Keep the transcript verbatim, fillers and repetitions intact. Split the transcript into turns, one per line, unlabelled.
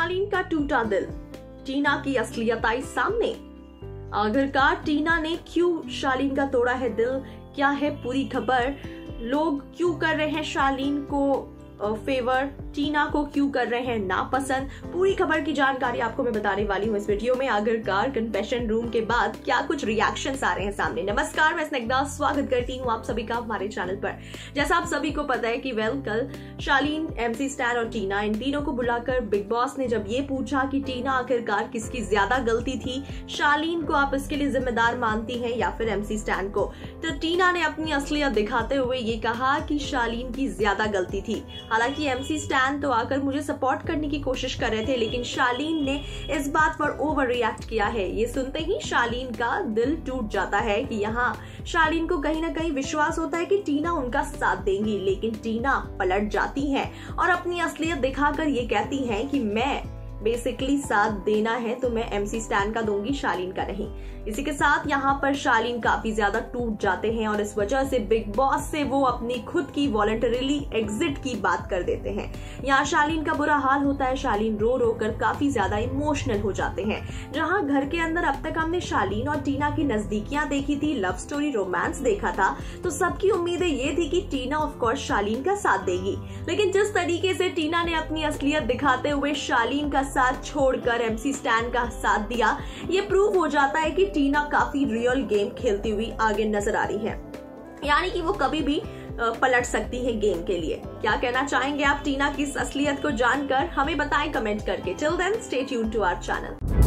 शालीन का टूटा दिल, टीना की असलियत आई सामने। आखिरकार टीना ने क्यों शालीन का तोड़ा है दिल, क्या है पूरी खबर, लोग क्यों कर रहे हैं शालीन को फेवर, टीना को क्यों कर रहे हैं नापसंद, पूरी खबर की जानकारी आपको मैं बताने वाली हूँ इस वीडियो में। आखिरकार कन्फेशन रूम के बाद क्या कुछ रिएक्शंस आ रहे हैं सामने। नमस्कार, मैं स्निग्धा स्वागत करती हूँ आप सभी का हमारे चैनल पर। जैसा आप सभी को पता है कि वेल कल शालीन, एमसी स्टैन और टीना, इन तीनों को बुलाकर बिग बॉस ने जब ये पूछा कि टीना आखिरकार किसकी ज्यादा गलती थी, शालीन को आप इसके लिए जिम्मेदार मानती हैं या फिर एमसी स्टैन को, तो टीना ने अपनी असलियत दिखाते हुए ये कहा कि शालीन की ज्यादा गलती थी। हालांकि एमसी स्टैन तो आकर मुझे सपोर्ट करने की कोशिश कर रहे थे, लेकिन शालीन ने इस बात पर ओवर रिएक्ट किया है। ये सुनते ही शालीन का दिल टूट जाता है कि यहाँ शालीन को कहीं ना कहीं विश्वास होता है कि टीना उनका साथ देंगी, लेकिन टीना पलट जाती है और अपनी असलियत दिखाकर ये कहती हैं कि मैं बेसिकली साथ देना है तो मैं एमसी स्टैन का दूंगी, शालीन का नहीं। इसी के साथ यहाँ पर शालीन काफी ज्यादा टूट जाते हैं और इस वजह से बिग बॉस से वो अपनी खुद की वॉलंटरीली एग्जिट की बात कर देते हैं। यहाँ शालीन का बुरा हाल होता है, शालीन रो रो कर काफी ज्यादा इमोशनल हो जाते हैं। जहाँ घर के अंदर अब तक हमने शालीन और टीना की नजदीकियां देखी थी, लव स्टोरी, रोमांस देखा था, तो सबकी उम्मीदें ये थी कि टीना ऑफ कोर्स शालीन का साथ देगी। लेकिन जिस तरीके से टीना ने अपनी असलियत दिखाते हुए शालीन का साथ छोड़कर एमसी स्टैन का साथ दिया, ये प्रूव हो जाता है कि टीना काफी रियल गेम खेलती हुई आगे नजर आ रही है, यानी कि वो कभी भी पलट सकती है गेम के लिए। क्या कहना चाहेंगे आप टीना की इस असलियत को जानकर, हमें बताएं कमेंट करके। Till then stay tuned to our channel.